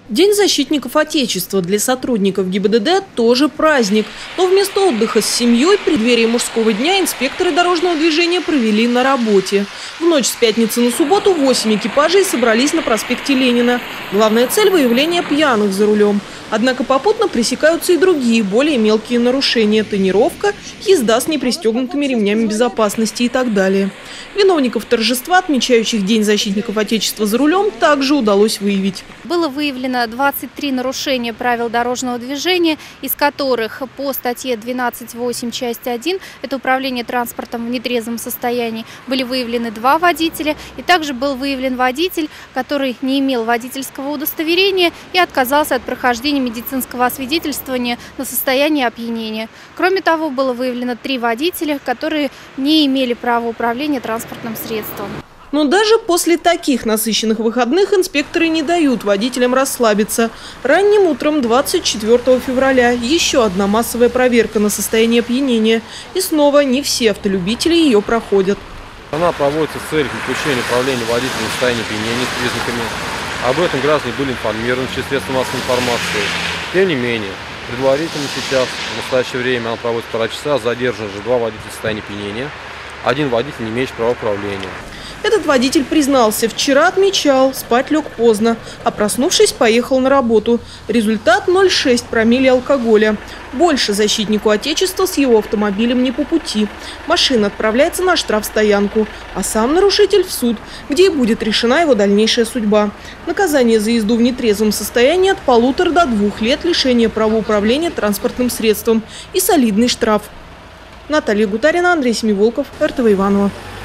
День защитников Отечества для сотрудников ГИБДД тоже праздник. Но вместо отдыха с семьей в преддверии мужского дня инспекторы дорожного движения провели на работе. В ночь с пятницы на субботу 8 экипажей собрались на проспекте Ленина. Главная цель – выявление пьяных за рулем. Однако попутно пресекаются и другие, более мелкие нарушения – тонировка, езда с непристегнутыми ремнями безопасности и так далее. Виновников торжества, отмечающих День защитников Отечества за рулем, также удалось выявить. Было выявлено 23 нарушения правил дорожного движения, из которых по статье 12.8 часть 1, это управление транспортом в нетрезвом состоянии, были выявлены 2 водителя. И также был выявлен водитель, который не имел водительского удостоверения и отказался от прохождения медицинского освидетельствования на состояние опьянения. Кроме того, было выявлено 3 водителя, которые не имели права управления транспортным средством. Но даже после таких насыщенных выходных инспекторы не дают водителям расслабиться. Ранним утром 24 февраля еще одна массовая проверка на состояние опьянения. И снова не все автолюбители ее проходят. Она проводится с целью включения управления водителем в состоянии опьянения с признаками. Об этом граждане были информированы через средства массовой информации. Тем не менее, предварительно сейчас, в настоящее время, она проводится 1,5 часа, задержаны же 2 водителя в состоянии опьянения, 1 водитель, не имеющий права управления. Этот водитель признался, вчера отмечал, спать лег поздно, а проснувшись, поехал на работу. Результат – 0,6 промилле алкоголя. Больше защитнику Отечества с его автомобилем не по пути. Машина отправляется на штрафстоянку, а сам нарушитель в суд, где и будет решена его дальнейшая судьба. Наказание за езду в нетрезвом состоянии от 1,5 до 2 лет лишения права управления транспортным средством и солидный штраф. Наталья Гутарина, Андрей Семиволков, РТВ Иваново.